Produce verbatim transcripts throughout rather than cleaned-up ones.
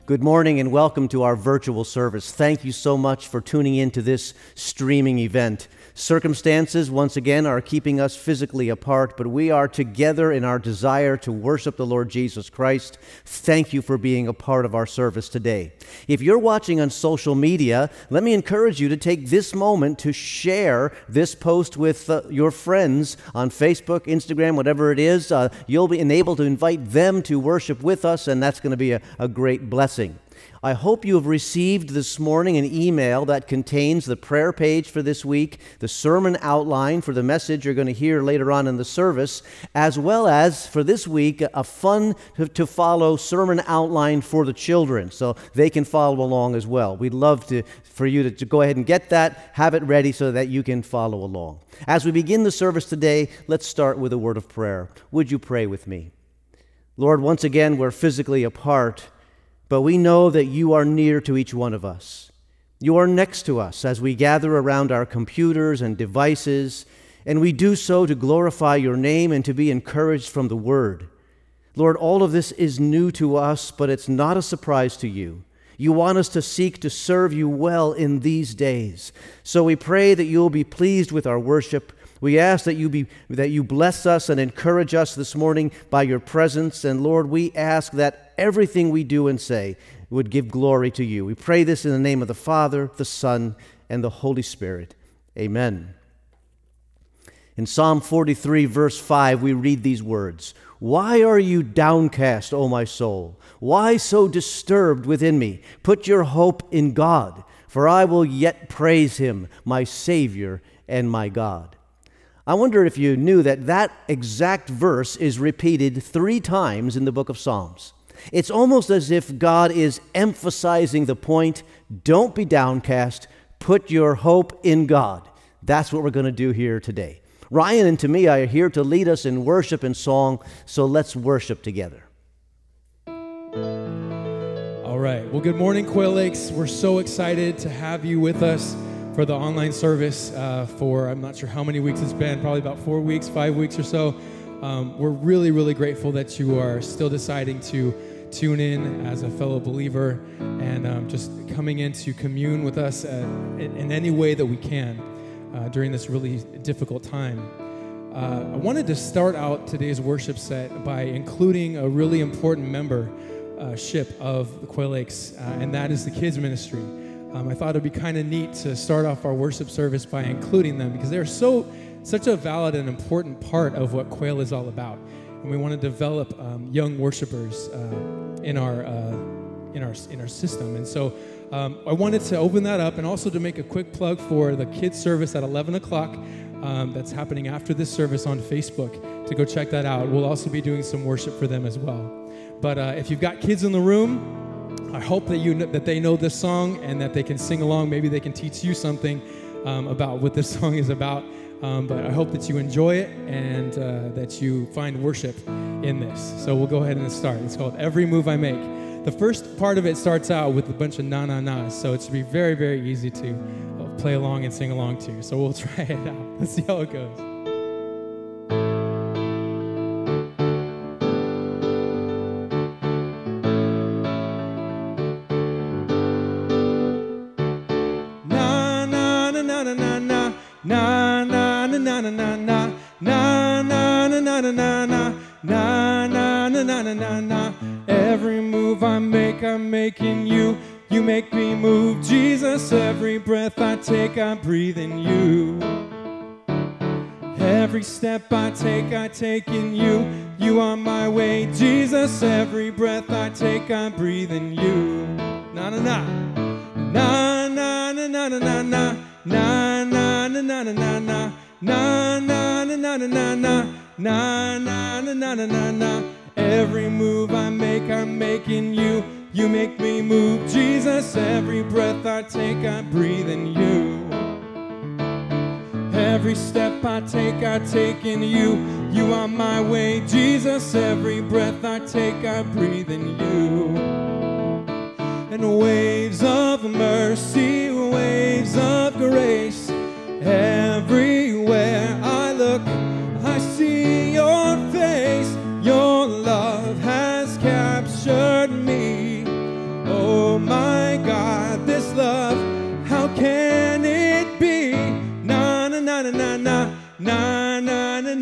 Good morning and welcome to our virtual service. Thank you so much for tuning in to this streaming event. Circumstances, once again, are keeping us physically apart, but we are together in our desire to worship the Lord Jesus Christ. Thank you for being a part of our service today. If you're watching on social media, let me encourage you to take this moment to share this post with uh, your friends on Facebook, Instagram, whatever it is. Uh, you'll be enabled to invite them to worship with us, and that's going to be a, a great blessing. I hope you have received this morning an email that contains the prayer page for this week, the sermon outline for the message you're going to hear later on in the service, as well as for this week a fun to follow sermon outline for the children so they can follow along as well. We'd love to for you to, to go ahead and get that, have it ready so that you can follow along. As we begin the service today, let's start with a word of prayer. Would you pray with me? Lord, once again, we're physically apart, but we know that you are near to each one of us. You are next to us as we gather around our computers and devices, and we do so to glorify your name and to be encouraged from the Word. Lord, all of this is new to us, but it's not a surprise to you. You want us to seek to serve you well in these days. So we pray that you'll be pleased with our worship. We ask that you be that you bless us and encourage us this morning by your presence. And Lord, we ask that everything we do and say would give glory to you. We pray this in the name of the Father, the Son, and the Holy Spirit. Amen. In Psalm forty-three, verse five, we read these words, "Why are you downcast, O my soul? Why so disturbed within me? Put your hope in God, for I will yet praise him, my Savior and my God." I wonder if you knew that that exact verse is repeated three times in the book of Psalms. It's almost as if God is emphasizing the point, don't be downcast, put your hope in God. That's what we're going to do here today. Ryan and Tamia are here to lead us in worship and song, so let's worship together. All right. Well, good morning, Quail Lakes. We're so excited to have you with us for the online service uh, for, I'm not sure how many weeks it's been, probably about four weeks, five weeks or so. Um, we're really, really grateful that you are still deciding to tune in as a fellow believer and um, just coming in to commune with us uh, in, in any way that we can uh, during this really difficult time. Uh, I wanted to start out today's worship set by including a really important membership of the Quail Lakes, uh, and that is the kids ministry. Um, I thought it'd be kind of neat to start off our worship service by including them because they're so such a valid and important part of what Quail is all about, and we want to develop um, young worshipers uh, in our uh, in our in our system. And so um, I wanted to open that up, and also to make a quick plug for the kids service at eleven o'clock. Um, that's happening after this service on Facebook. To go check that out. We'll also be doing some worship for them as well. But uh, if you've got kids in the room, I hope that you that they know this song and that they can sing along. Maybe they can teach you something um, about what this song is about. Um, but I hope that you enjoy it and uh, that you find worship in this. So we'll go ahead and start. It's called Every Move I Make. The first part of it starts out with a bunch of na-na-nas, so it's be very, very easy to uh, play along and sing along to. So we'll try it out. Let's see how it goes. Every move I make, I'm making you. You make me move, Jesus. Every breath I take, I breathe in you. Every step I take, I take in you. You are my way, Jesus. Every breath I take, I breathe in you. Na na na, na na na na na na na, na na na na na na na, na na na na na na na, na na na na na na. Every move I make, I'm making you. You make me move, Jesus. Every breath I take, I breathe in you. Every step I take, I take in you. You are my way, Jesus. Every breath I take, I breathe in you. And waves of mercy, waves of grace, everywhere I look, I see your face. Your love has captured me. Oh,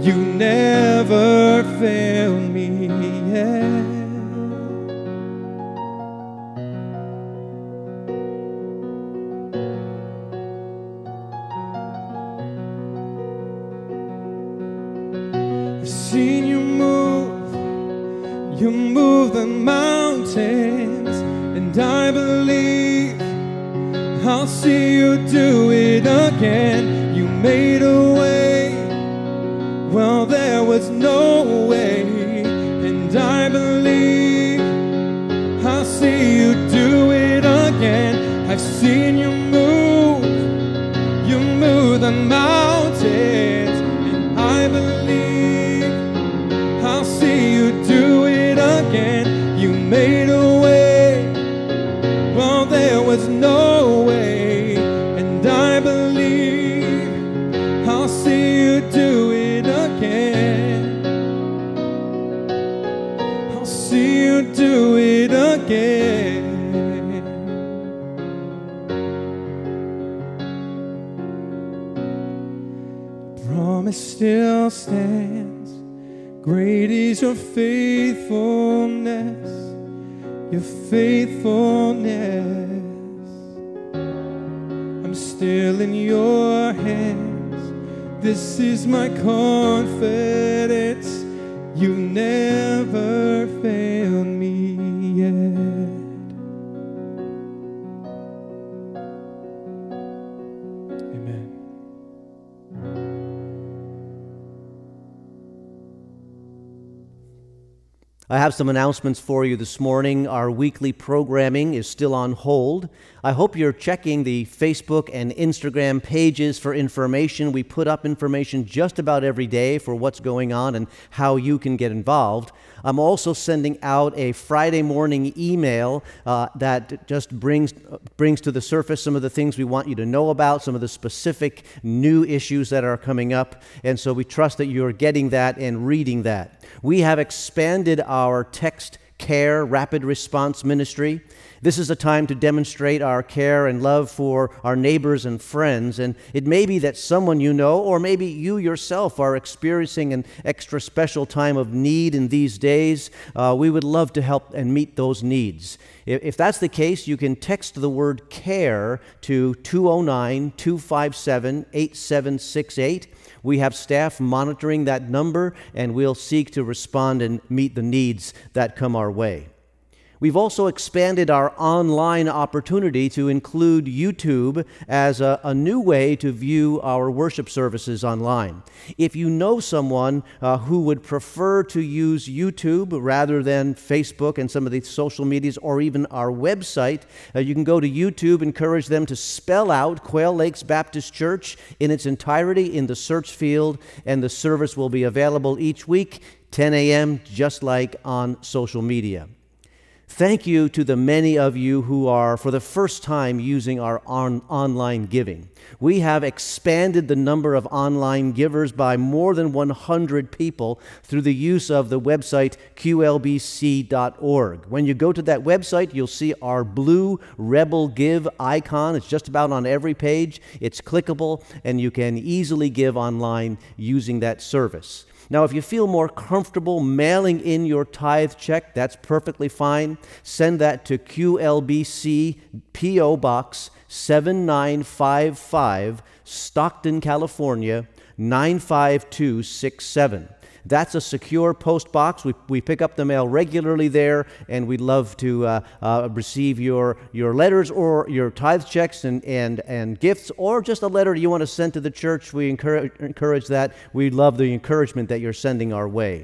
You never failed me yet. I've seen you move, you move the mountains, and I believe I'll see you do it again. You made a way, well, there was no way, and I believe I'll see you do it again. I've seen you move, you move the mountains, and I believe I'll see you do it again. You made a way, well, there was no way, and I believe I'll see you do it again. I'll see you do it again. Promise still stands. Great is your faithfulness, your faithfulness. I'm still in your hands. This is my confidence. You never failed me yet. Amen. I have some announcements for you this morning. Our weekly programming is still on hold. I hope you're checking the Facebook and Instagram pages for information. We put up information just about every day for what's going on and how you can get involved. I'm also sending out a Friday morning email uh, that just brings uh, brings to the surface some of the things we want you to know about, some of the specific new issues that are coming up. And so we trust that you're getting that and reading that. We have expanded our text care rapid response ministry. This is a time to demonstrate our care and love for our neighbors and friends, and it may be that someone you know, or maybe you yourself, are experiencing an extra special time of need in these days. Uh, we would love to help and meet those needs. If, if that's the case, you can text the word CARE to two oh nine, two five seven, eight seven six eight. We have staff monitoring that number, and we'll seek to respond and meet the needs that come our way. We've also expanded our online opportunity to include YouTube as a, a new way to view our worship services online. If you know someone uh, who would prefer to use YouTube rather than Facebook and some of the social medias or even our website, uh, you can go to YouTube, encourage them to spell out Quail Lakes Baptist Church in its entirety in the search field, and the service will be available each week, ten a.m., just like on social media. Thank you to the many of you who are, for the first time, using our on- online giving. We have expanded the number of online givers by more than one hundred people through the use of the website Q L B C dot org. When you go to that website, you'll see our blue Rebel Give icon. It's just about on every page. It's clickable, and you can easily give online using that service. Now, if you feel more comfortable mailing in your tithe check, that's perfectly fine. Send that to Q L B C P O Box seven nine five five, Stockton, California, nine five two six seven. That's a secure post box. We, we pick up the mail regularly there, and we'd love to uh, uh, receive your, your letters or your tithe checks and, and, and gifts, or just a letter you want to send to the church. We encourage, encourage that. We love the encouragement that you're sending our way.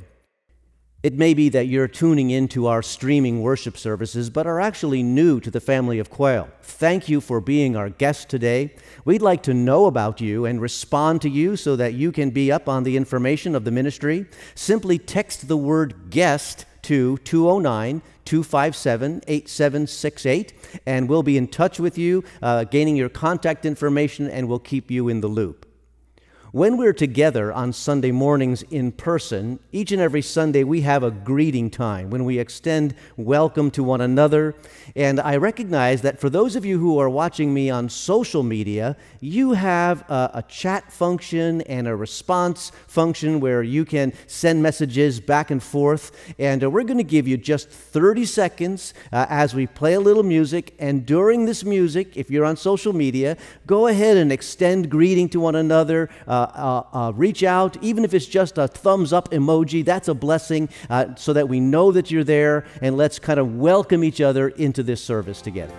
It may be that you're tuning into our streaming worship services, but are actually new to the family of Quail. Thank you for being our guest today. We'd like to know about you and respond to you so that you can be up on the information of the ministry. Simply text the word GUEST to two oh nine, two five seven, eight seven six eight, and we'll be in touch with you, uh, gaining your contact information, and we'll keep you in the loop. When we're together on Sunday mornings in person, each and every Sunday we have a greeting time when we extend welcome to one another. And I recognize that for those of you who are watching me on social media, you have a, a chat function and a response function where you can send messages back and forth. And uh, we're going to give you just thirty seconds uh, as we play a little music. And during this music, if you're on social media, go ahead and extend greeting to one another. Uh, uh, uh, reach out, even if it's just a thumbs up emoji, that's a blessing, uh, so that we know that you're there, and let's kind of welcome each other into this service together.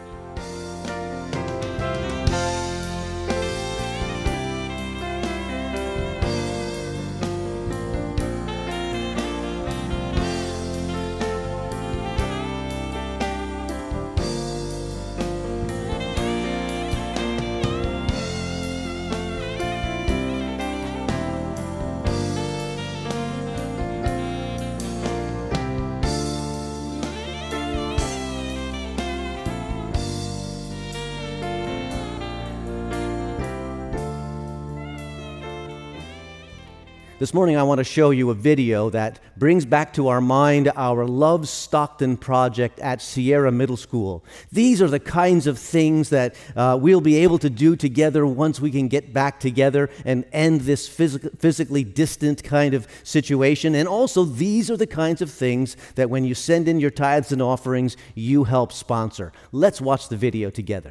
This morning I want to show you a video that brings back to our mind our Love Stockton project at Sierra Middle School. These are the kinds of things that uh, we'll be able to do together once we can get back together and end this phys- physically distant kind of situation. And also, these are the kinds of things that when you send in your tithes and offerings, you help sponsor. Let's watch the video together.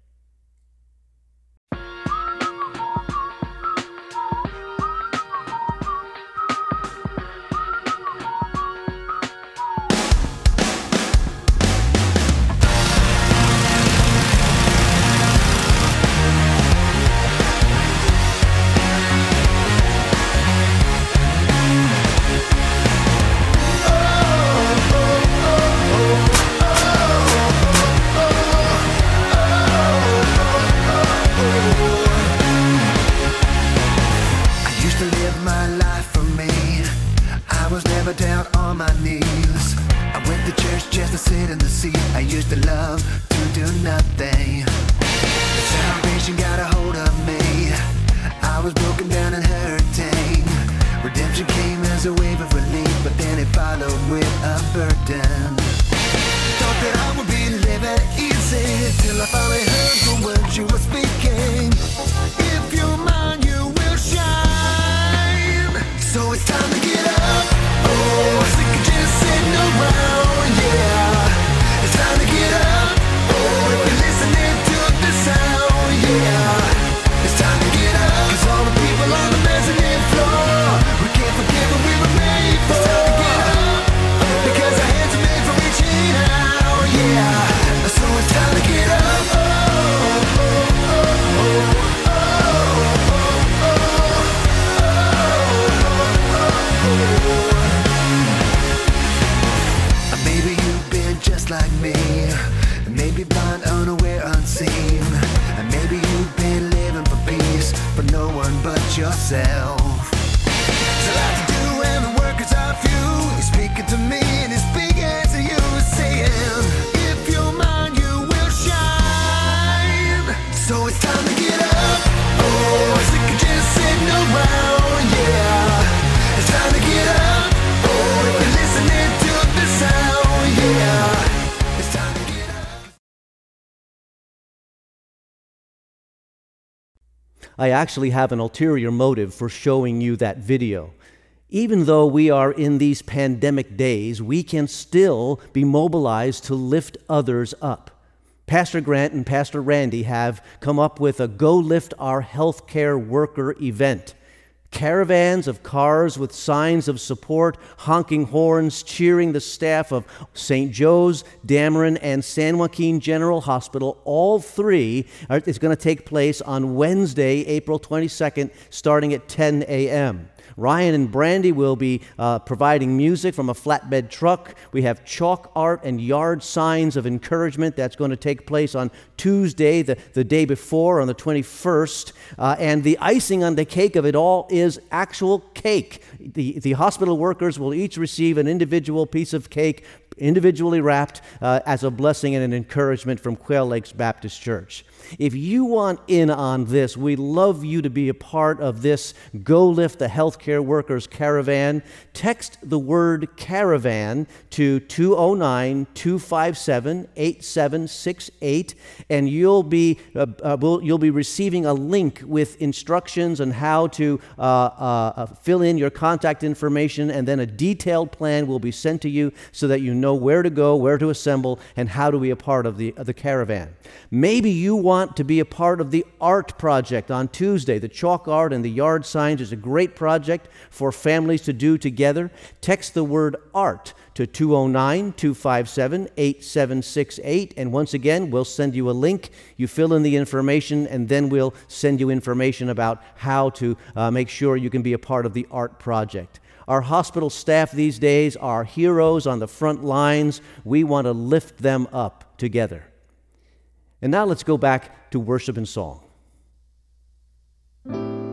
I actually have an ulterior motive for showing you that video. Even though we are in these pandemic days, we can still be mobilized to lift others up. Pastor Grant and Pastor Randy have come up with a Go Lift Our Healthcare Worker event. Caravans of cars with signs of support, honking horns, cheering the staff of Saint Joe's, Dameron, and San Joaquin General Hospital. All three are, is going to take place on Wednesday, April twenty-second, starting at ten a.m. Ryan and Brandy will be uh, providing music from a flatbed truck. We have chalk art and yard signs of encouragement that's going to take place on Tuesday, the, the day before, on the twenty-first. Uh, and the icing on the cake of it all is actual cake. The, the hospital workers will each receive an individual piece of cake individually wrapped uh, as a blessing and an encouragement from Quail Lakes Baptist Church. If you want in on this, we'd love you to be a part of this Go Lift the Healthcare Workers Caravan. Text the word caravan to two oh nine, two five seven, eight seven six eight, and you'll be uh, uh, we'll, you'll be receiving a link with instructions on how to uh, uh, fill in your contact information, and then a detailed plan will be sent to you so that you know where to go, where to assemble, and how to be a part of the, of the caravan. Maybe you want to be a part of the art project on Tuesday. The chalk art and the yard signs is a great project for families to do together. Text the word art to two oh nine, two five seven, eight seven six eight, and once again, we'll send you a link. You fill in the information, and then we'll send you information about how to uh, make sure you can be a part of the art project. Our hospital staff these days are heroes on the front lines. We want to lift them up together. And now let's go back to worship and song. Uh,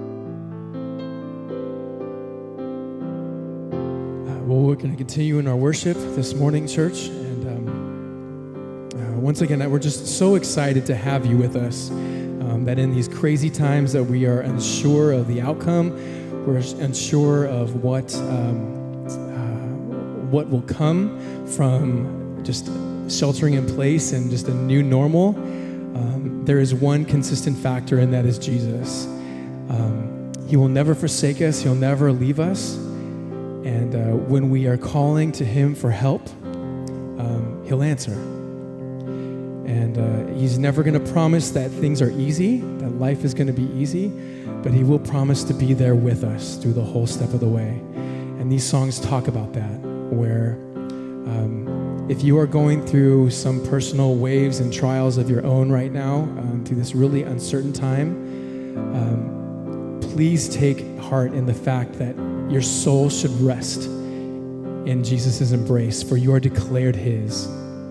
well, we're going to continue in our worship this morning, church. And um, uh, once again, we're just so excited to have you with us. Um, that in these crazy times that we are unsure of the outcome, we're unsure of what um, uh, what will come from just sheltering in place and just a new normal. Um, there is one consistent factor, and that is Jesus. Um, he will never forsake us. He'll never leave us. And uh, when we are calling to Him for help, um, He'll answer. And uh, He's never going to promise that things are easy, that life is going to be easy, but He will promise to be there with us through the whole step of the way. And these songs talk about that, where um, if you are going through some personal waves and trials of your own right now, um, through this really uncertain time, um, please take heart in the fact that your soul should rest in Jesus' embrace, for you are declared His.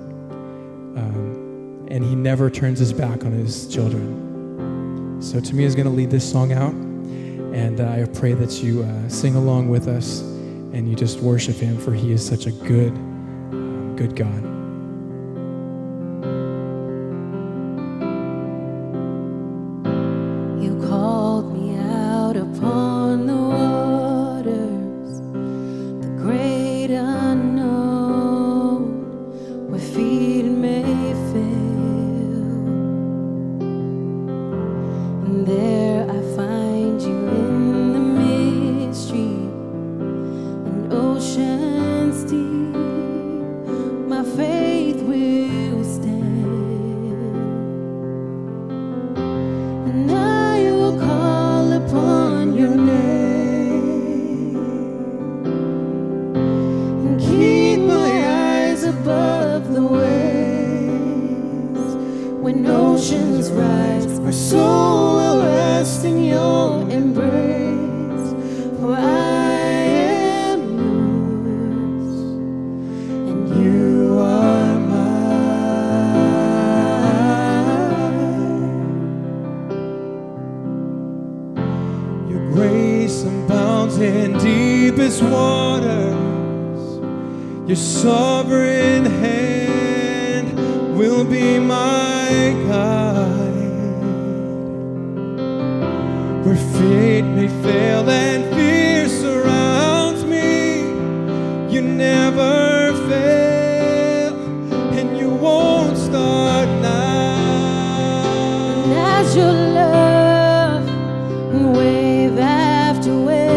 Um, and He never turns His back on His children. So Tamia is going to lead this song out, and uh, I pray that you uh, sing along with us and you just worship Him, for He is such a good Good God. You called me out upon the waters, the great unknown, where feet may fail. And there I find you in the mystery, an ocean deep. My faith will stand, and I will call upon your name, and keep my eyes above the waves. When oceans rise, my soul will rest in your embrace, for I in deepest waters, your sovereign hand will be my guide. Where fate may fail and fear surrounds me, you never fail, and you won't start now. And as your love wave after wave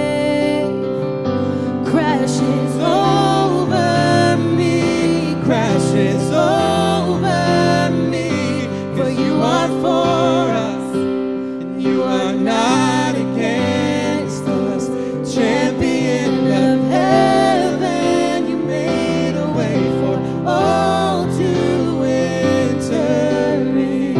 crashes over me, crashes over me, for you are for us, and you are not against us. Champion of heaven, you made a way for all to enter in.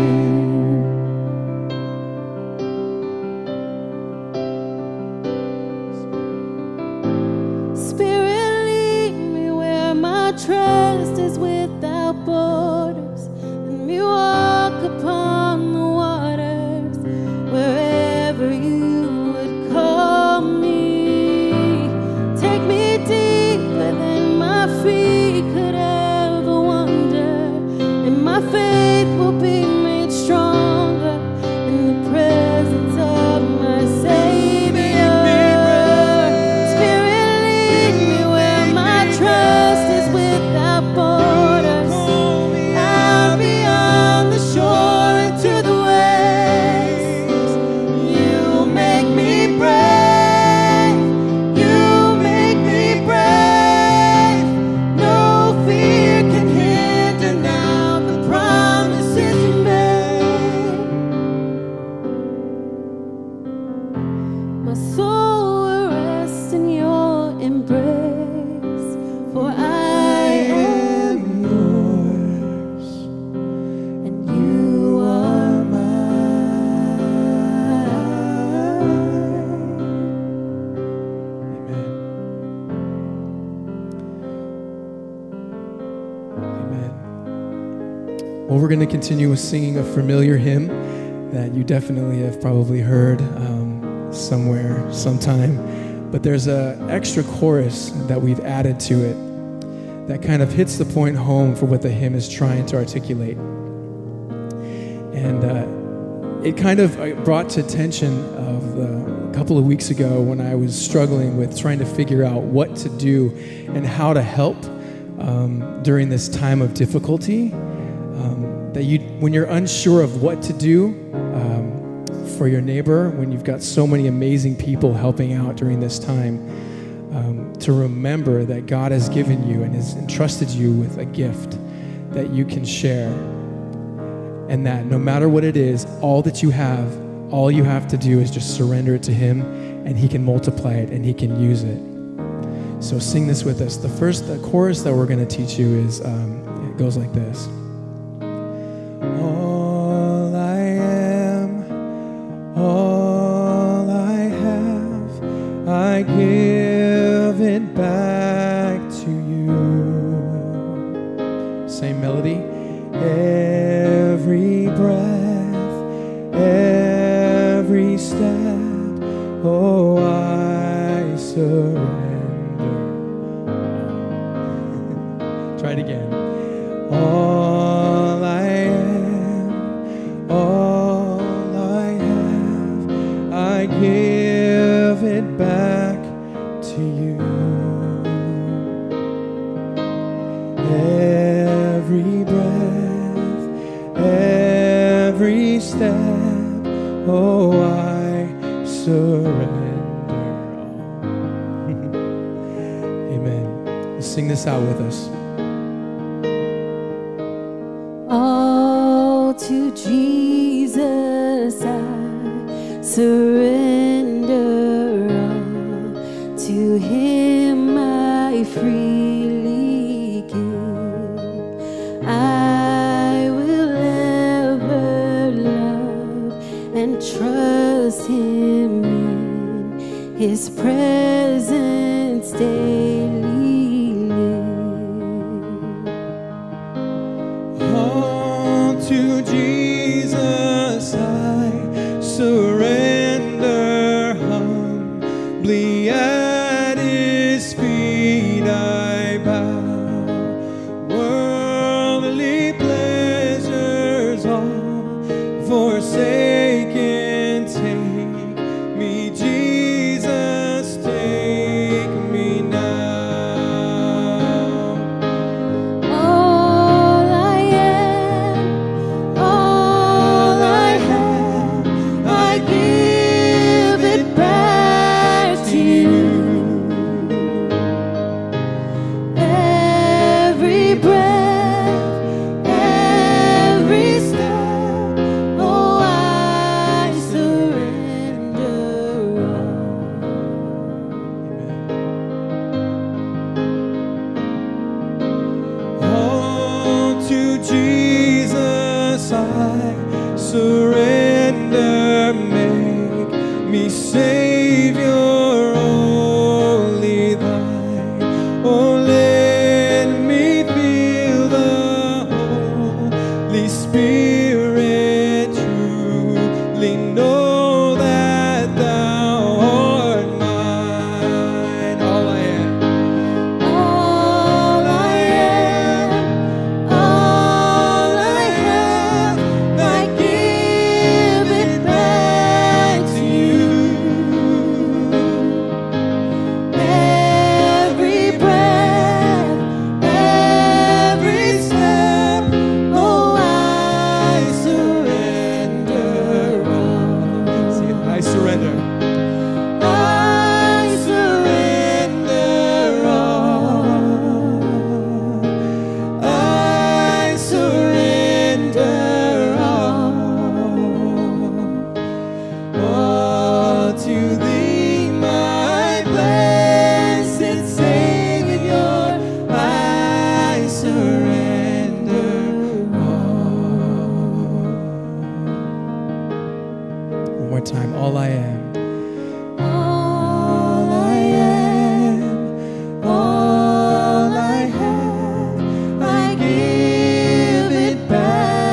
Spirit, lead me where my trust is without borders. Let me walk upon the waters wherever you would call me. Take me deeper than my feet could Well, we're going to continue with singing a familiar hymn that you definitely have probably heard um, somewhere, sometime. But there's an extra chorus that we've added to it that kind of hits the point home for what the hymn is trying to articulate. And uh, it kind of brought to attention of the, a couple of weeks ago when I was struggling with trying to figure out what to do and how to help um, during this time of difficulty. Um, that you, when you're unsure of what to do um, for your neighbor, when you've got so many amazing people helping out during this time, um, to remember that God has given you and has entrusted you with a gift that you can share. And that no matter what it is, all that you have, all you have to do is just surrender it to Him, and He can multiply it and He can use it. So sing this with us. The first the chorus that we're going to teach you is, um, it goes like this. All I am, all I have, I give it back to you. Same melody. Every breath, every step, oh, I surrender. Try it again. All I am, all I have, I give it back to you. Every breath, every step, oh, I surrender all. Amen. Let's sing this out with us. All to Jesus I surrender, all to Him I freely give. I will ever love and trust Him in His presence daily. To Jesus I surrender, humbly at His feet I bow. Worldly pleasures all forsaken, take me, Jesus, take me now. Surrender, make me Savior, only Thine. Oh, let me feel the Holy Spirit, truly know that Thou art mine. All I am, all I am, all I have, I give it back to You. Every breath, every step, oh, I surrender all. See it, I surrender. I surrender all. I surrender all. All to Thee, my blessed Savior, I surrender all. One more time. All I am. All I am, all I have, I give it back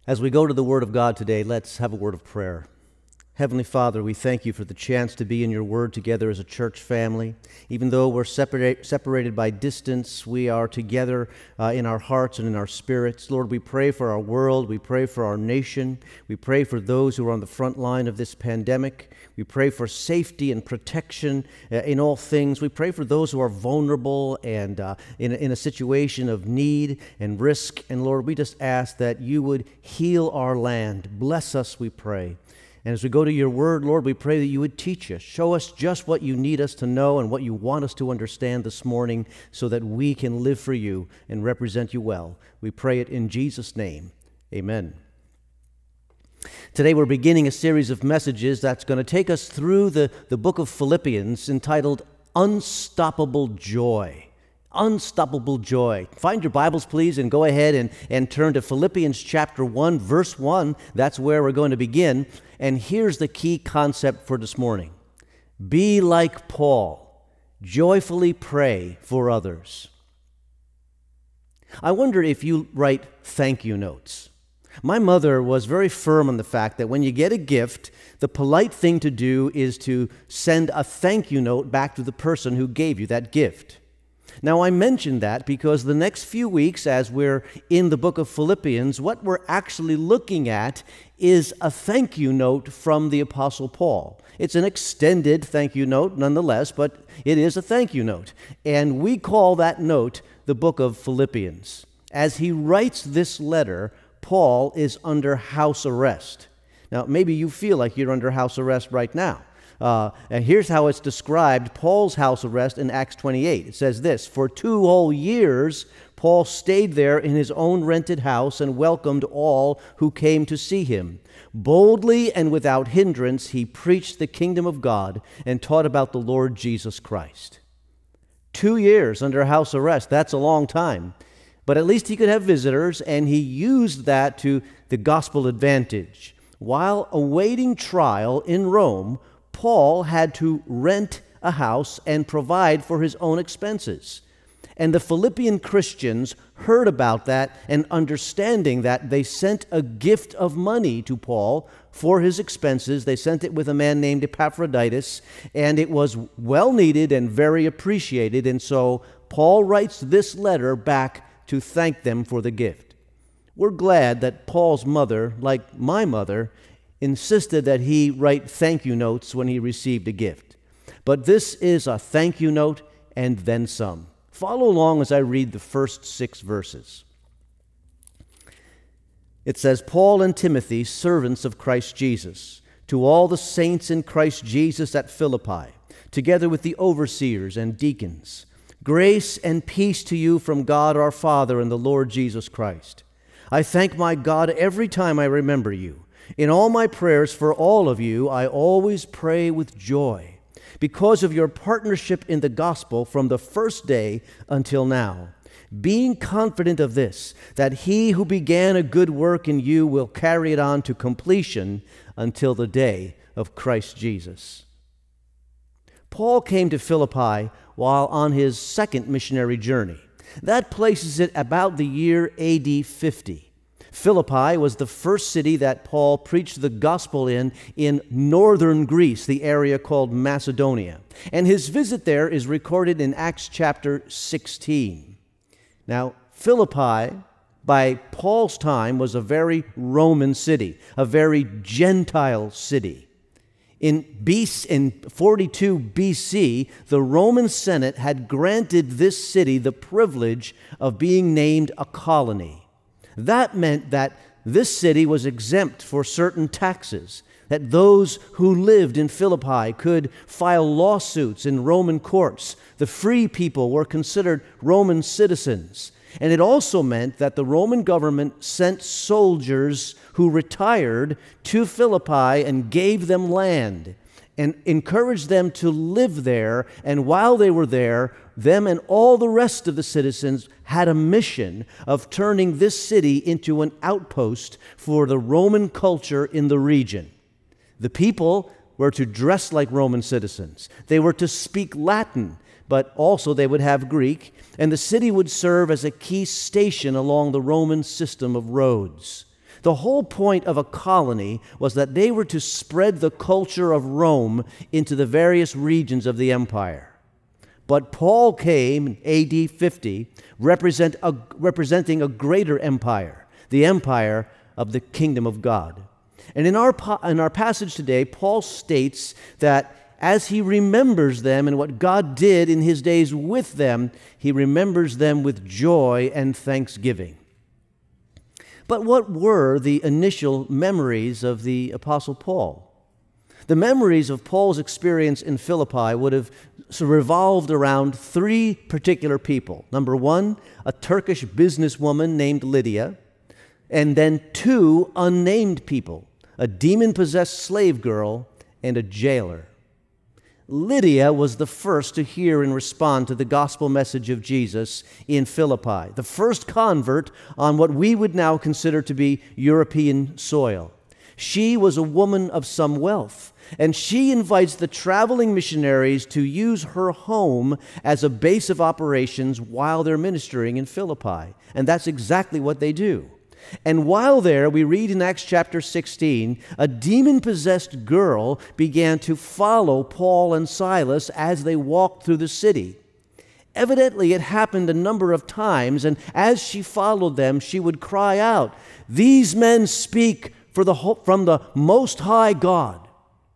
As we go to the Word of God today, let's have a word of prayer. Heavenly Father, we thank you for the chance to be in your Word together as a church family. Even though we're separate, separated by distance, we are together uh, in our hearts and in our spirits. Lord, we pray for our world. We pray for our nation. We pray for those who are on the front line of this pandemic. We pray for safety and protection uh, in all things. We pray for those who are vulnerable and uh, in, in a situation of need and risk. And Lord, we just ask that you would heal our land. Bless us, we pray. And as we go to your word, Lord, we pray that you would teach us. Show us just what you need us to know and what you want us to understand this morning so that we can live for you and represent you well. We pray it in Jesus' name. Amen. Today we're beginning a series of messages that's going to take us through the, the book of Philippians entitled Unstoppable Joy. Unstoppable joy. Find your Bibles, please, and go ahead and, and turn to Philippians chapter one, verse one. That's where we're going to begin. And here's the key concept for this morning. Be like Paul. Joyfully pray for others. I wonder if you write thank you notes. My mother was very firm on the fact that when you get a gift, the polite thing to do is to send a thank you note back to the person who gave you that gift. Now, I mention that because the next few weeks, as we're in the book of Philippians, what we're actually looking at is a thank you note from the Apostle Paul. It's an extended thank you note, nonetheless, but it is a thank you note. And we call that note the book of Philippians. As he writes this letter, Paul is under house arrest. Now, maybe you feel like you're under house arrest right now. Uh, and here's how it's described, Paul's house arrest in Acts twenty-eight. It says this, for two whole years, Paul stayed there in his own rented house and welcomed all who came to see him. Boldly and without hindrance, he preached the kingdom of God and taught about the Lord Jesus Christ. Two years under house arrest, that's a long time. But at least he could have visitors, and he used that to the gospel advantage. While awaiting trial in Rome, Paul had to rent a house and provide for his own expenses. And the Philippian Christians heard about that, and understanding that, they sent a gift of money to Paul for his expenses. They sent it with a man named Epaphroditus, and it was well needed and very appreciated. And so Paul writes this letter back to thank them for the gift. We're glad that Paul's mother, like my mother, insisted that he write thank you notes when he received a gift. But this is a thank you note and then some. Follow along as I read the first six verses. It says, Paul and Timothy, servants of Christ Jesus, to all the saints in Christ Jesus at Philippi, together with the overseers and deacons, grace and peace to you from God our Father and the Lord Jesus Christ. I thank my God every time I remember you. In all my prayers for all of you, I always pray with joy, because of your partnership in the gospel from the first day until now, being confident of this, that he who began a good work in you will carry it on to completion until the day of Christ Jesus. Paul came to Philippi while on his second missionary journey. That places it about the year A D fifty. Philippi was the first city that Paul preached the gospel in, in northern Greece, the area called Macedonia. And his visit there is recorded in Acts chapter sixteen. Now, Philippi, by Paul's time, was a very Roman city, a very Gentile city. In, B C, in forty-two B C, the Roman Senate had granted this city the privilege of being named a colony. That meant that this city was exempt for certain taxes, that those who lived in Philippi could file lawsuits in Roman courts. The free people were considered Roman citizens. And it also meant that the Roman government sent soldiers who retired to Philippi and gave them land and encouraged them to live there. And while they were there, them and all the rest of the citizens had a mission of turning this city into an outpost for the Roman culture in the region. The people were to dress like Roman citizens. They were to speak Latin, but also they would have Greek, and the city would serve as a key station along the Roman system of roads. The whole point of a colony was that they were to spread the culture of Rome into the various regions of the empire. But Paul came in A D fifty, represent a, representing a greater empire, the empire of the kingdom of God. And in our, in our passage today, Paul states that as he remembers them and what God did in his days with them, he remembers them with joy and thanksgiving. But what were the initial memories of the Apostle Paul? The memories of Paul's experience in Philippi would have revolved around three particular people. Number one, a Turkish businesswoman named Lydia, and then two unnamed people, a demon-possessed slave girl and a jailer. Lydia was the first to hear and respond to the gospel message of Jesus in Philippi, the first convert on what we would now consider to be European soil. She was a woman of some wealth, and she invites the traveling missionaries to use her home as a base of operations while they're ministering in Philippi. And that's exactly what they do. And while there, we read in Acts chapter sixteen, a demon-possessed girl began to follow Paul and Silas as they walked through the city. Evidently, it happened a number of times, and as she followed them, she would cry out, "These men speak for the ho- from the Most High God."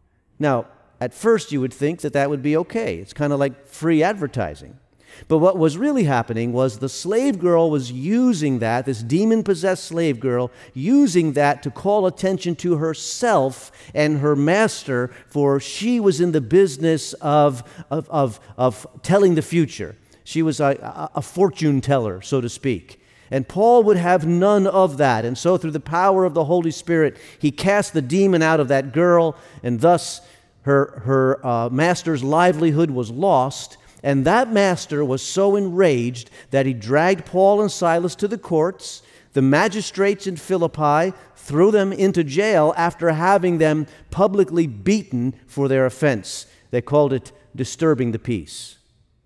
Now, at first you would think that that would be okay. It's kind of like free advertising. But what was really happening was the slave girl was using that, this demon-possessed slave girl, using that to call attention to herself and her master, for she was in the business of, of, of, of telling the future. She was a, a fortune teller, so to speak. And Paul would have none of that. And so through the power of the Holy Spirit, he cast the demon out of that girl, and thus her, her uh, master's livelihood was lost. And that master was so enraged that he dragged Paul and Silas to the courts. The magistrates in Philippi threw them into jail after having them publicly beaten for their offense. They called it disturbing the peace.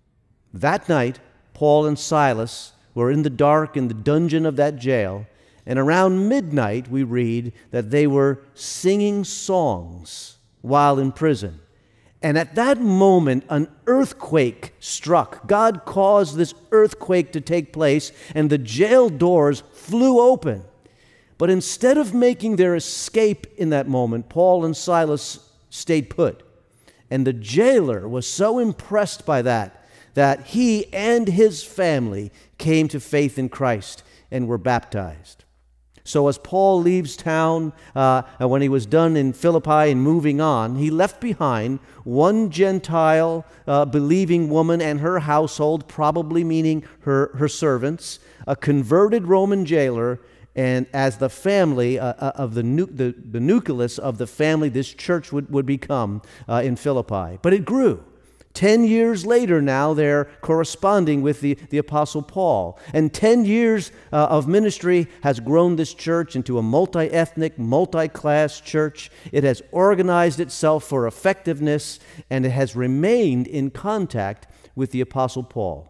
That night, Paul and Silas were in the dark in the dungeon of that jail, and around midnight we read that they were singing songs while in prison. And at that moment, an earthquake struck. God caused this earthquake to take place, and the jail doors flew open. But instead of making their escape in that moment, Paul and Silas stayed put. And the jailer was so impressed by that, that he and his family came to faith in Christ and were baptized. So as Paul leaves town, uh, and when he was done in Philippi and moving on, he left behind one Gentile uh, believing woman and her household, probably meaning her, her servants, a converted Roman jailer, and as the family uh, of the, nu- the, the nucleus of the family this church would, would become uh, in Philippi. But it grew. Ten years later now, they're corresponding with the, the Apostle Paul. And ten years uh, of ministry has grown this church into a multi-ethnic, multi-class church. It has organized itself for effectiveness, and it has remained in contact with the Apostle Paul.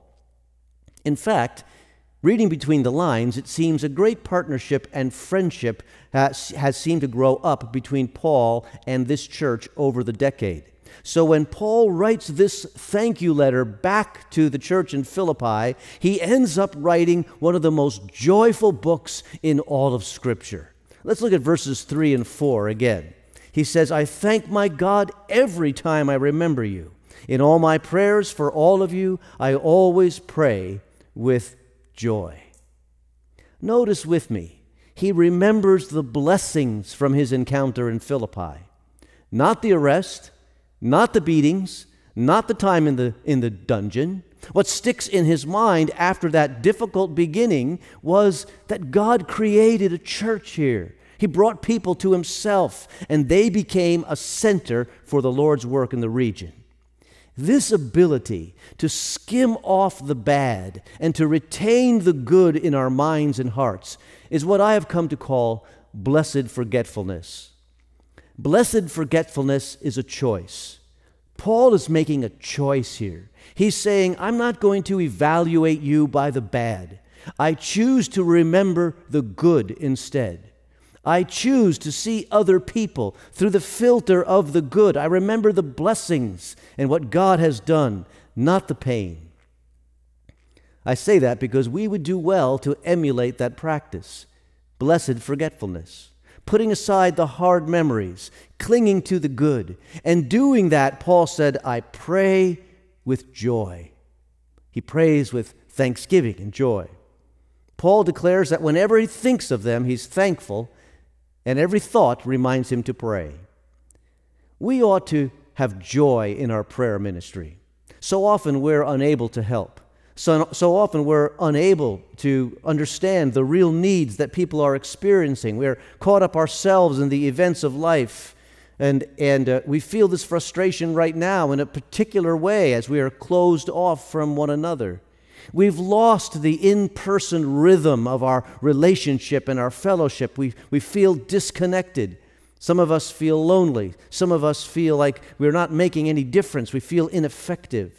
In fact, reading between the lines, it seems a great partnership and friendship has, has seemed to grow up between Paul and this church over the decade. So when Paul writes this thank you letter back to the church in Philippi, he ends up writing one of the most joyful books in all of Scripture. Let's look at verses three and four again. He says, "I thank my God every time I remember you. In all my prayers for all of you, I always pray with joy." Notice with me, he remembers the blessings from his encounter in Philippi. Not the arrest, not the beatings, not the time in the, in the dungeon. What sticks in his mind after that difficult beginning was that God created a church here. He brought people to himself, and they became a center for the Lord's work in the region. This ability to skim off the bad and to retain the good in our minds and hearts is what I have come to call blessed forgetfulness. Blessed forgetfulness is a choice. Paul is making a choice here. He's saying, I'm not going to evaluate you by the bad. I choose to remember the good instead. I choose to see other people through the filter of the good. I remember the blessings and what God has done, not the pain. I say that because we would do well to emulate that practice. Blessed forgetfulness. Putting aside the hard memories, clinging to the good. And doing that, Paul said, I pray with joy. He prays with thanksgiving and joy. Paul declares that whenever he thinks of them, he's thankful, and every thought reminds him to pray. We ought to have joy in our prayer ministry. So often we're unable to help. So, so often we're unable to understand the real needs that people are experiencing. We're caught up ourselves in the events of life, and, and uh, we feel this frustration right now in a particular way as we are closed off from one another. We've lost the in-person rhythm of our relationship and our fellowship. We, we feel disconnected. Some of us feel lonely. Some of us feel like we're not making any difference. We feel ineffective.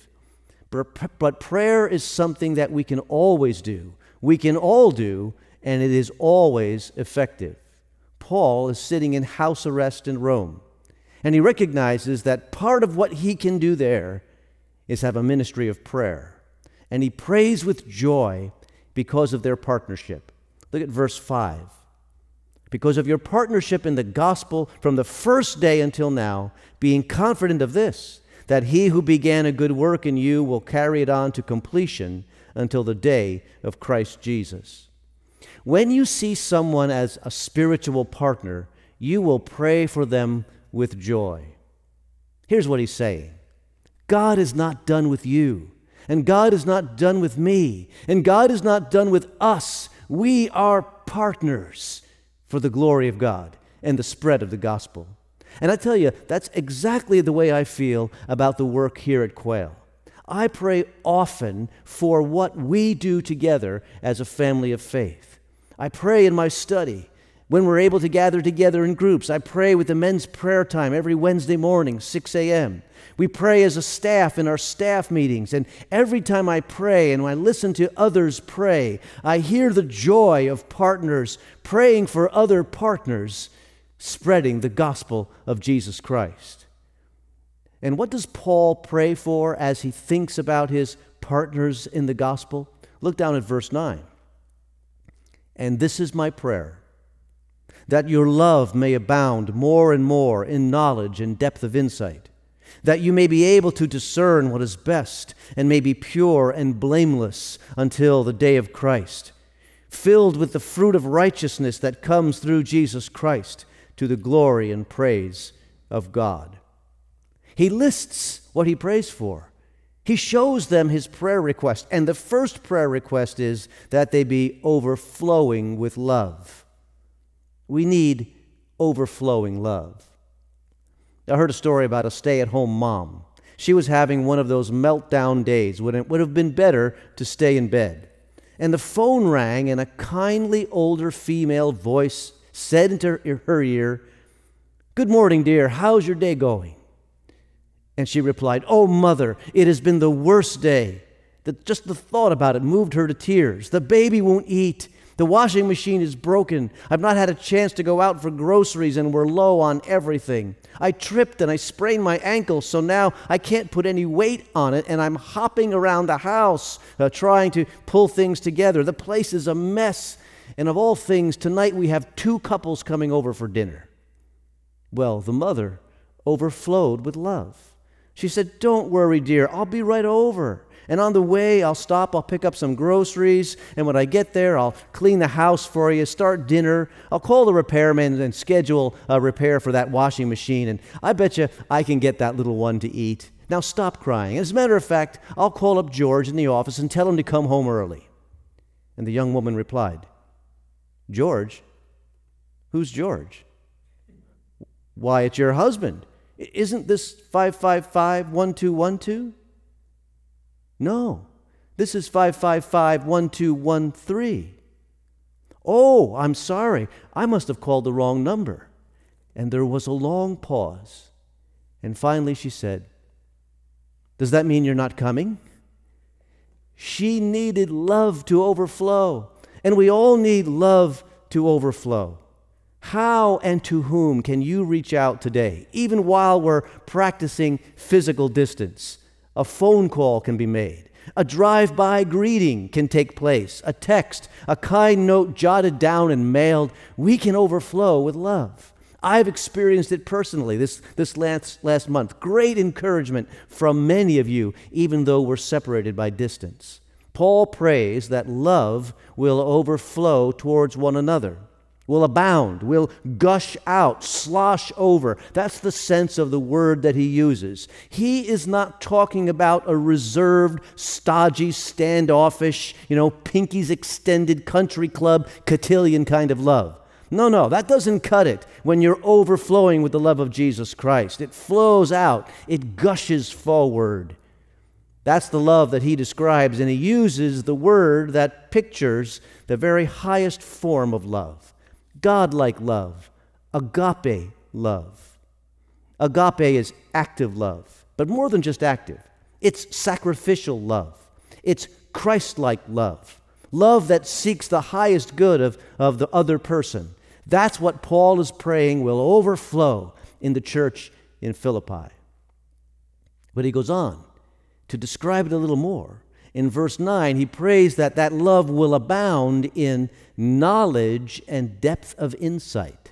But prayer is something that we can always do. We can all do, and it is always effective. Paul is sitting in house arrest in Rome, and he recognizes that part of what he can do there is have a ministry of prayer. And he prays with joy because of their partnership. Look at verse five. Because of your partnership in the gospel from the first day until now, being confident of this, that he who began a good work in you will carry it on to completion until the day of Christ Jesus. When you see someone as a spiritual partner, you will pray for them with joy. Here's what he's saying. God is not done with you, and God is not done with me, and God is not done with us. We are partners for the glory of God and the spread of the gospel. And I tell you, that's exactly the way I feel about the work here at Quail. I pray often for what we do together as a family of faith. I pray in my study. When we're able to gather together in groups, I pray with the men's prayer time every Wednesday morning, six a.m. We pray as a staff in our staff meetings, and every time I pray and I listen to others pray, I hear the joy of partners praying for other partners, spreading the gospel of Jesus Christ. And what does Paul pray for as he thinks about his partners in the gospel? Look down at verse nine. And this is my prayer, that your love may abound more and more in knowledge and depth of insight, that you may be able to discern what is best and may be pure and blameless until the day of Christ, filled with the fruit of righteousness that comes through Jesus Christ, to the glory and praise of God. He lists what he prays for. He shows them his prayer request, and the first prayer request is that they be overflowing with love. We need overflowing love. I heard a story about a stay-at-home mom. She was having one of those meltdown days when it would have been better to stay in bed. And the phone rang, and a kindly older female voice said into her ear, "Good morning, dear. How's your day going?" And she replied, "Oh, mother, it has been the worst day. That just the thought about it moved her to tears. The baby won't eat. The washing machine is broken. I've not had a chance to go out for groceries, and we're low on everything. I tripped and I sprained my ankle, so now I can't put any weight on it, and I'm hopping around the house uh, trying to pull things together. The place is a mess. And of all things, tonight we have two couples coming over for dinner." Well, the mother overflowed with love. She said, "Don't worry, dear. I'll be right over. And on the way, I'll stop, I'll pick up some groceries, and when I get there, I'll clean the house for you, start dinner. I'll call the repairman and schedule a repair for that washing machine, and I bet you I can get that little one to eat. Now stop crying. As a matter of fact, I'll call up George in the office and tell him to come home early." And the young woman replied, "George? Who's George?" "Why, it's your husband. Isn't this five five five, one two one two? "No, this is five five five, one two one three. "Oh, I'm sorry. I must have called the wrong number." And there was a long pause. And finally she said, "Does that mean you're not coming?" She needed love to overflow. And we all need love to overflow. How and to whom can you reach out today, even while we're practicing physical distance? A phone call can be made. A drive-by greeting can take place. A text, a kind note jotted down and mailed. We can overflow with love. I've experienced it personally this, this last, last month. Great encouragement from many of you, even though we're separated by distance. Paul prays that love will overflow towards one another, will abound, will gush out, slosh over. That's the sense of the word that he uses. He is not talking about a reserved, stodgy, standoffish, you know, pinkies extended country club, cotillion kind of love. No, no, that doesn't cut it when you're overflowing with the love of Jesus Christ. It flows out. It gushes forward. That's the love that he describes, and he uses the word that pictures the very highest form of love. God-like love, agape love. Agape is active love, but more than just active. It's sacrificial love. It's Christ-like love. Love that seeks the highest good of, of the other person. That's what Paul is praying will overflow in the church in Philippi. But he goes on to describe it a little more. In verse nine, he prays that that love will abound in knowledge and depth of insight.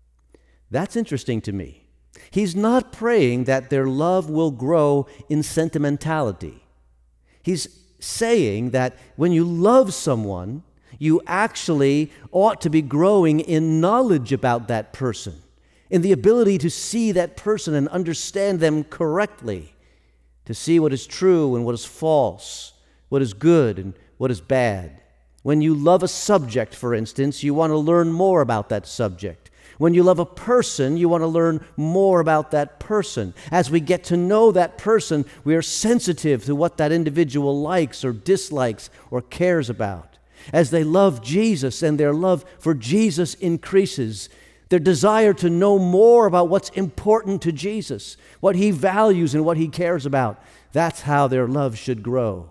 That's interesting to me. He's not praying that their love will grow in sentimentality. He's saying that when you love someone, you actually ought to be growing in knowledge about that person, in the ability to see that person and understand them correctly, to see what is true and what is false, what is good and what is bad. When you love a subject, for instance, you want to learn more about that subject. When you love a person, you want to learn more about that person. As we get to know that person, we are sensitive to what that individual likes or dislikes or cares about. As they love Jesus and their love for Jesus increases, their desire to know more about what's important to Jesus, what he values and what he cares about, that's how their love should grow.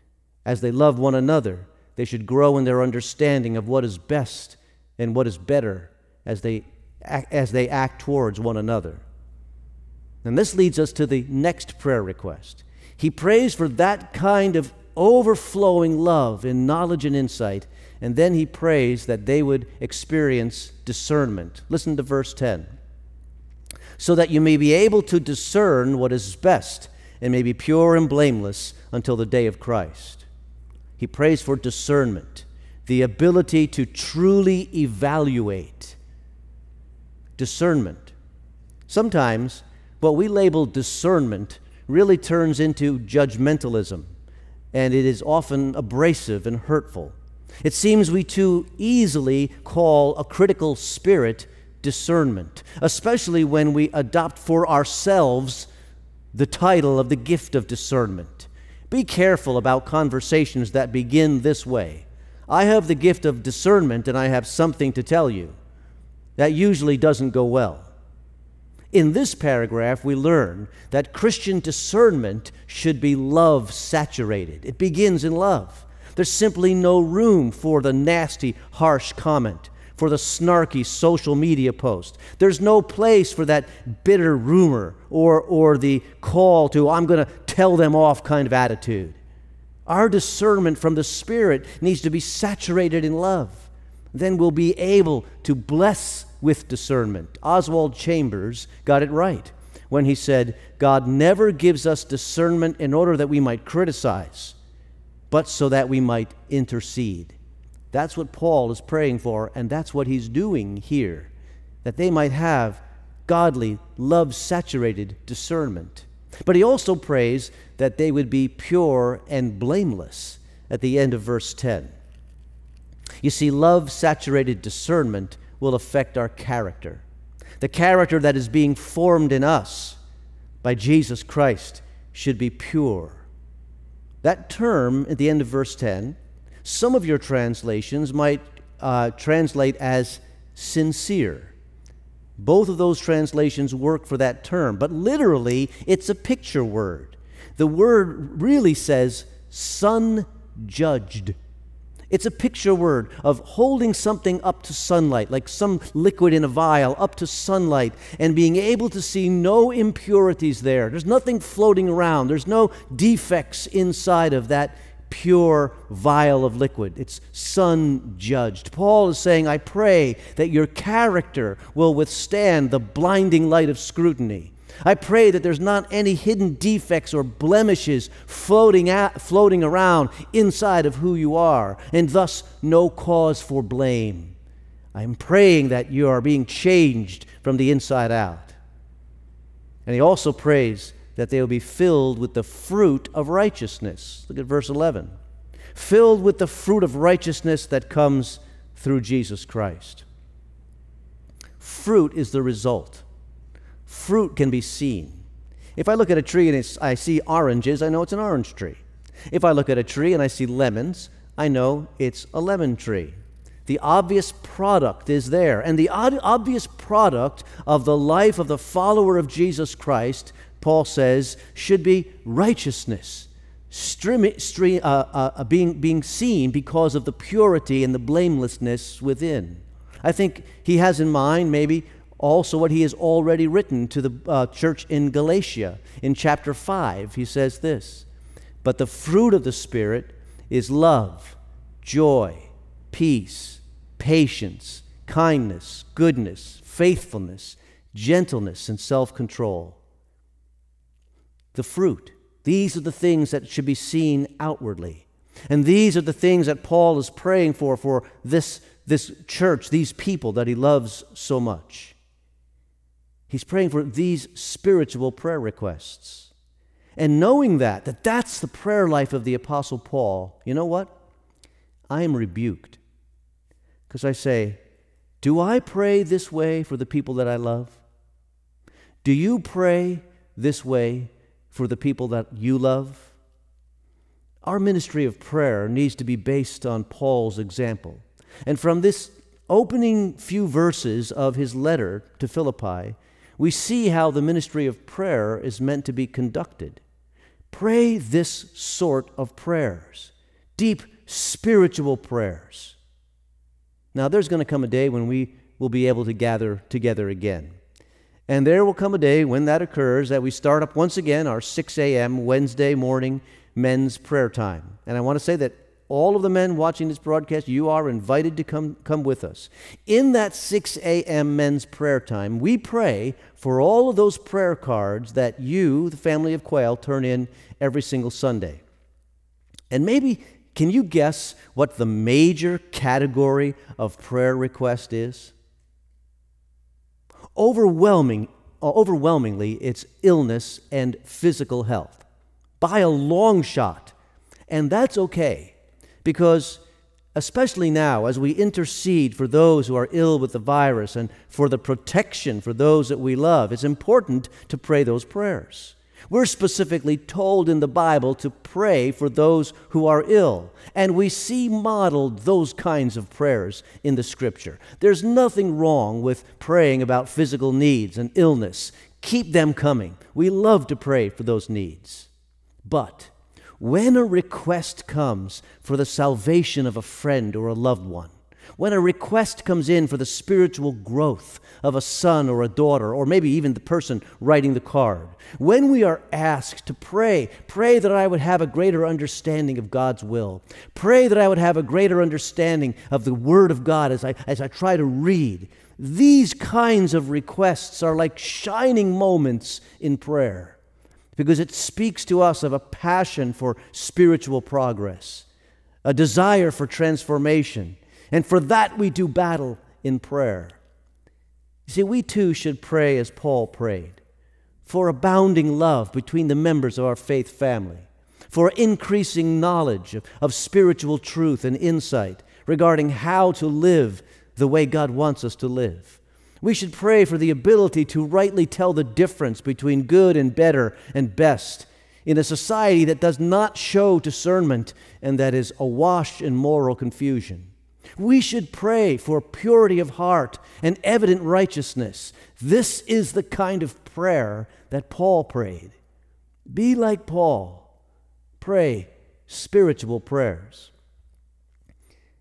As they love one another, they should grow in their understanding of what is best and what is better as they, as they act towards one another. And this leads us to the next prayer request. He prays for that kind of overflowing love in knowledge and insight, and then he prays that they would experience discernment. Listen to verse ten. So that you may be able to discern what is best and may be pure and blameless until the day of Christ. He prays for discernment, the ability to truly evaluate. Discernment. Sometimes what we label discernment really turns into judgmentalism, and it is often abrasive and hurtful. It seems we too easily call a critical spirit discernment, especially when we adopt for ourselves the title of the gift of discernment. Be careful about conversations that begin this way. I have the gift of discernment and I have something to tell you. That usually doesn't go well. In this paragraph, we learn that Christian discernment should be love-saturated. It begins in love. There's simply no room for the nasty, harsh comment, for the snarky social media post. There's no place for that bitter rumor or, or the call to, I'm going to tell them off kind of attitude. Our discernment from the Spirit needs to be saturated in love. Then we'll be able to bless with discernment. Oswald Chambers got it right when he said, God never gives us discernment in order that we might criticize, but so that we might intercede. That's what Paul is praying for, and that's what he's doing here, that they might have godly, love-saturated discernment. But he also prays that they would be pure and blameless at the end of verse ten. You see, love-saturated discernment will affect our character. The character that is being formed in us by Jesus Christ should be pure. That term at the end of verse ten, some of your translations might uh, translate as sincere. Both of those translations work for that term, but literally it's a picture word. The word really says son judged. It's a picture word of holding something up to sunlight, like some liquid in a vial, up to sunlight, and being able to see no impurities there. There's nothing floating around. There's no defects inside of that pure vial of liquid. It's sun-judged. Paul is saying, I pray that your character will withstand the blinding light of scrutiny. I pray that there's not any hidden defects or blemishes floating at, floating around inside of who you are, and thus no cause for blame. I'm praying that you are being changed from the inside out. And he also prays that they will be filled with the fruit of righteousness. Look at verse eleven. Filled with the fruit of righteousness that comes through Jesus Christ. Fruit is the result. Fruit can be seen. If I look at a tree and it's, I see oranges, I know it's an orange tree. If I look at a tree and I see lemons, I know it's a lemon tree. The obvious product is there. And the ob- obvious product of the life of the follower of Jesus Christ, Paul says, should be righteousness, stream, stream, uh, uh, being, being seen because of the purity and the blamelessness within. I think he has in mind maybe also what he has already written to the uh, church in Galatia. In chapter five, he says this, but the fruit of the Spirit is love, joy, peace, patience, kindness, goodness, faithfulness, gentleness, and self-control. The fruit. These are the things that should be seen outwardly. And these are the things that Paul is praying for, for this, this church, these people that he loves so much. He's praying for these spiritual prayer requests. And knowing that, that that's the prayer life of the Apostle Paul, you know what? I am rebuked. Because I say, do I pray this way for the people that I love? Do you pray this way for the people that you love? Our ministry of prayer needs to be based on Paul's example. And from this opening few verses of his letter to Philippi, we see how the ministry of prayer is meant to be conducted. Pray this sort of prayers, deep spiritual prayers. Now, there's going to come a day when we will be able to gather together again. And there will come a day when that occurs that we start up once again our six a.m. Wednesday morning men's prayer time. And I want to say that all of the men watching this broadcast, you are invited to come, come with us. In that six a.m. men's prayer time, we pray for all of those prayer cards that you, the family of Quail, turn in every single Sunday. And maybe, can you guess what the major category of prayer request is? Overwhelming, overwhelmingly, it's illness and physical health, by a long shot. And that's okay. Because especially now, as we intercede for those who are ill with the virus and for the protection for those that we love, it's important to pray those prayers. We're specifically told in the Bible to pray for those who are ill, and we see modeled those kinds of prayers in the Scripture. There's nothing wrong with praying about physical needs and illness. Keep them coming. We love to pray for those needs. But when a request comes for the salvation of a friend or a loved one, when a request comes in for the spiritual growth of a son or a daughter, or maybe even the person writing the card, when we are asked to pray, pray that I would have a greater understanding of God's will, pray that I would have a greater understanding of the Word of God as I, as I try to read, these kinds of requests are like shining moments in prayer, because it speaks to us of a passion for spiritual progress, a desire for transformation, and for that we do battle in prayer. You see, we too should pray as Paul prayed, for abounding love between the members of our faith family, for increasing knowledge of, of spiritual truth and insight regarding how to live the way God wants us to live. We should pray for the ability to rightly tell the difference between good and better and best in a society that does not show discernment and that is awash in moral confusion. We should pray for purity of heart and evident righteousness. This is the kind of prayer that Paul prayed. Be like Paul. Pray spiritual prayers.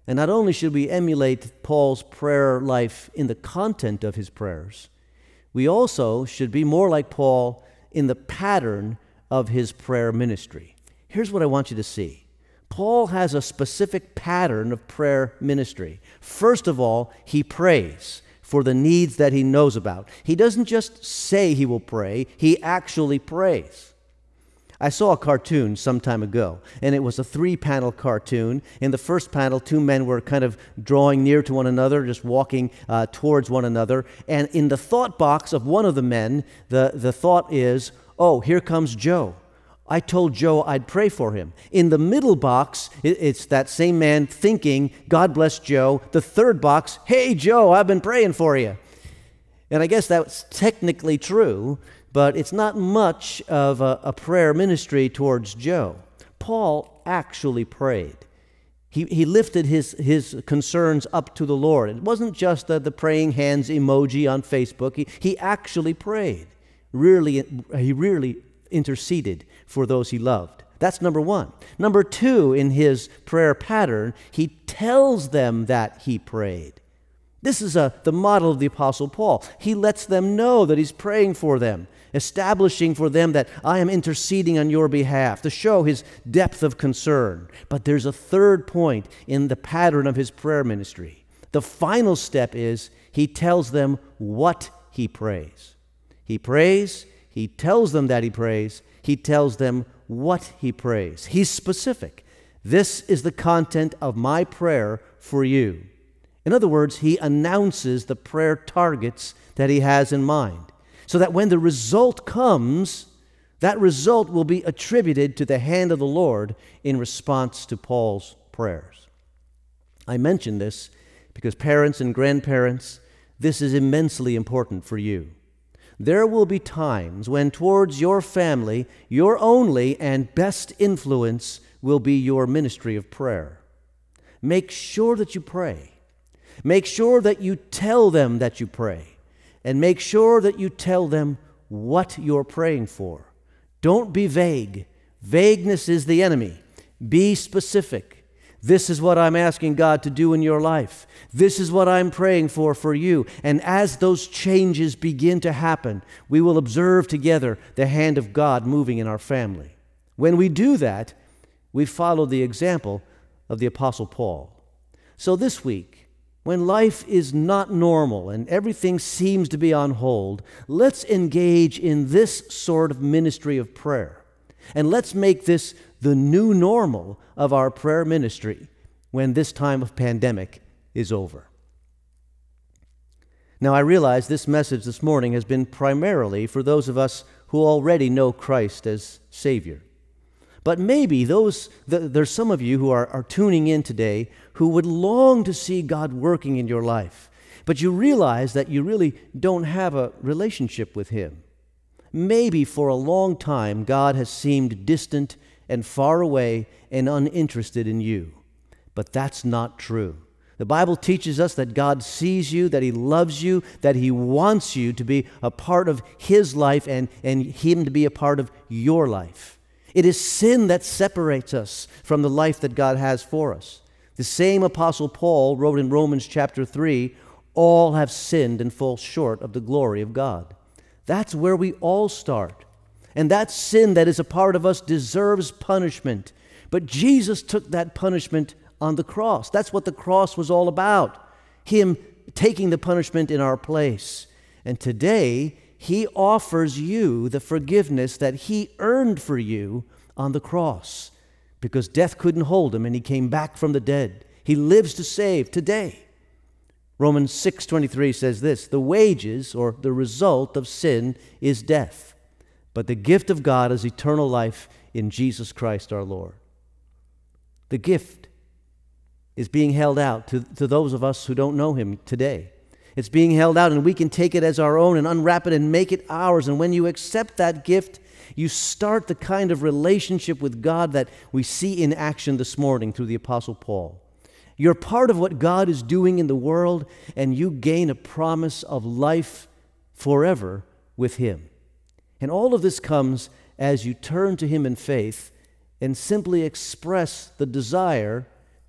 And not only should we emulate Paul's prayer life in the content of his prayers, we also should be more like Paul in the pattern of his prayer ministry. Here's what I want you to see. Paul has a specific pattern of prayer ministry. First of all, he prays for the needs that he knows about. He doesn't just say he will pray, he actually prays. I saw a cartoon some time ago, and it was a three-panel cartoon. In the first panel, two men were kind of drawing near to one another, just walking uh, towards one another. And in the thought box of one of the men, the, the thought is, oh, here comes Joe. I told Joe I'd pray for him. In the middle box, it, it's that same man thinking, God bless Joe. The third box, hey, Joe, I've been praying for you. And I guess that's technically true, but it's not much of a, a prayer ministry towards Joe. Paul actually prayed. He, he lifted his, his concerns up to the Lord. It wasn't just the, the praying hands emoji on Facebook. He, he actually prayed. Really, he really interceded for those he loved. That's number one. Number two, in his prayer pattern, he tells them that he prayed. This is a, the model of the Apostle Paul. He lets them know that he's praying for them, establishing for them that I am interceding on your behalf, to show his depth of concern. But there's a third point in the pattern of his prayer ministry. The final step is he tells them what he prays. He prays, he tells them that he prays, he tells them what he prays. He's specific. This is the content of my prayer for you. In other words, he announces the prayer targets that he has in mind, so that when the result comes, that result will be attributed to the hand of the Lord in response to Paul's prayers. I mention this because parents and grandparents, this is immensely important for you. There will be times when towards your family, your only and best influence will be your ministry of prayer. Make sure that you pray. Make sure that you tell them that you pray, and make sure that you tell them what you're praying for. Don't be vague. Vagueness is the enemy. Be specific. This is what I'm asking God to do in your life. This is what I'm praying for for you. And as those changes begin to happen, we will observe together the hand of God moving in our family. When we do that, we follow the example of the Apostle Paul. So this week, when life is not normal and everything seems to be on hold, let's engage in this sort of ministry of prayer. And let's make this the new normal of our prayer ministry when this time of pandemic is over. Now, I realize this message this morning has been primarily for those of us who already know Christ as Savior. But maybe those, there's some of you who are, are tuning in today who would long to see God working in your life, but you realize that you really don't have a relationship with Him. Maybe for a long time God has seemed distant and far away and uninterested in you, but that's not true. The Bible teaches us that God sees you, that He loves you, that He wants you to be a part of His life and, and Him to be a part of your life. It is sin that separates us from the life that God has for us. The same Apostle Paul wrote in Romans chapter three, all have sinned and fall short of the glory of God. That's where we all start. And that sin that is a part of us deserves punishment. But Jesus took that punishment on the cross. That's what the cross was all about. Him taking the punishment in our place. And today, He offers you the forgiveness that He earned for you on the cross, because death couldn't hold Him and He came back from the dead. He lives to save today. Romans six twenty-three says this, the wages, or the result of sin, is death, but the gift of God is eternal life in Jesus Christ our Lord. The gift is being held out to, to those of us who don't know Him today. It's being held out, and we can take it as our own and unwrap it and make it ours. And when you accept that gift, you start the kind of relationship with God that we see in action this morning through the Apostle Paul. You're part of what God is doing in the world, and you gain a promise of life forever with Him. And all of this comes as you turn to Him in faith and simply express the desire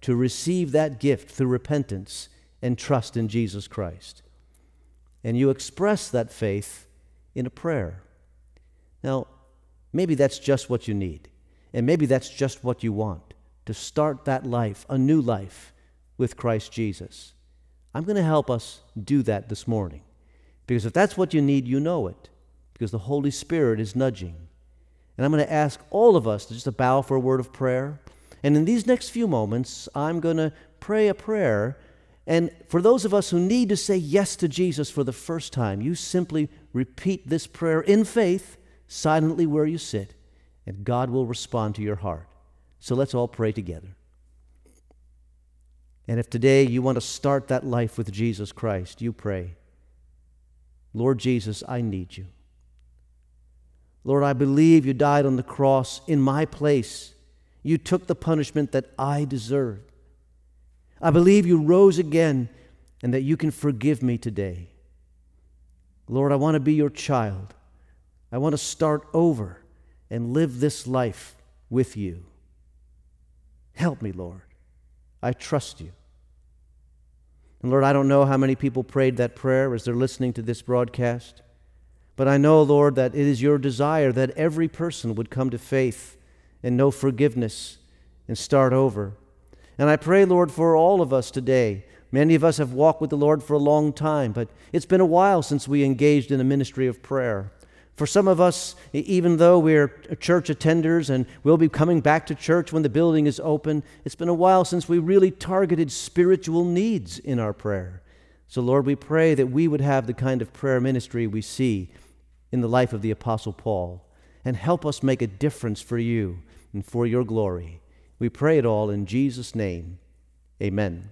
to receive that gift through repentance and trust in Jesus Christ. And you express that faith in a prayer. Now, maybe that's just what you need, and maybe that's just what you want, to start that life, a new life, with Christ Jesus. I'm going to help us do that this morning, because if that's what you need, you know it, because the Holy Spirit is nudging. And I'm going to ask all of us to just to bow for a word of prayer. And in these next few moments, I'm going to pray a prayer. And for those of us who need to say yes to Jesus for the first time, you simply repeat this prayer in faith, silently where you sit, and God will respond to your heart. So let's all pray together. And if today you want to start that life with Jesus Christ, you pray, Lord Jesus, I need you. Lord, I believe you died on the cross in my place. You took the punishment that I deserved. I believe you rose again and that you can forgive me today. Lord, I want to be your child. I want to start over and live this life with you. Help me, Lord. I trust you. And Lord, I don't know how many people prayed that prayer as they're listening to this broadcast, but I know, Lord, that it is your desire that every person would come to faith and know forgiveness and start over. And I pray, Lord, for all of us today. Many of us have walked with the Lord for a long time, but it's been a while since we engaged in a ministry of prayer. For some of us, even though we're church attenders and we'll be coming back to church when the building is open, it's been a while since we really targeted spiritual needs in our prayer. So, Lord, we pray that we would have the kind of prayer ministry we see in the life of the Apostle Paul, and help us make a difference for you and for your glory. We pray it all in Jesus' name. Amen.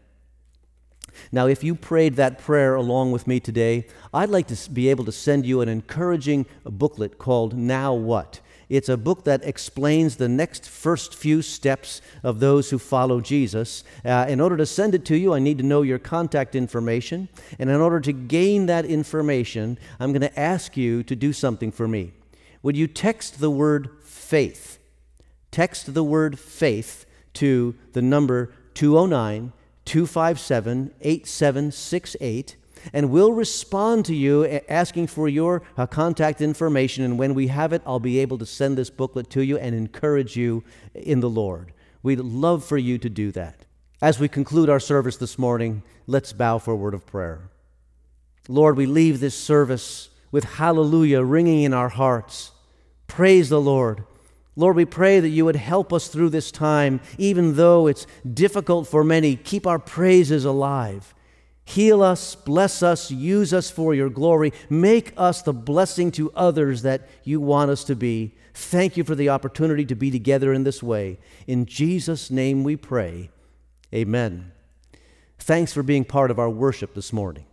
Now, if you prayed that prayer along with me today, I'd like to be able to send you an encouraging booklet called Now What? It's a book that explains the next first few steps of those who follow Jesus. Uh, in order to send it to you, I need to know your contact information. And in order to gain that information, I'm going to ask you to do something for me. Would you text the word faith? Text the word faith to the number two oh nine, two five seven, eight seven six eight, and we'll respond to you asking for your uh, contact information, and when we have it, I'll be able to send this booklet to you and encourage you in the Lord. We'd love for you to do that. As we conclude our service this morning, let's bow for a word of prayer. Lord, we leave this service with hallelujah ringing in our hearts. Praise the Lord. Lord, we pray that you would help us through this time, even though it's difficult for many. Keep our praises alive. Heal us, bless us, use us for your glory. Make us the blessing to others that you want us to be. Thank you for the opportunity to be together in this way. In Jesus' name we pray. Amen. Thanks for being part of our worship this morning.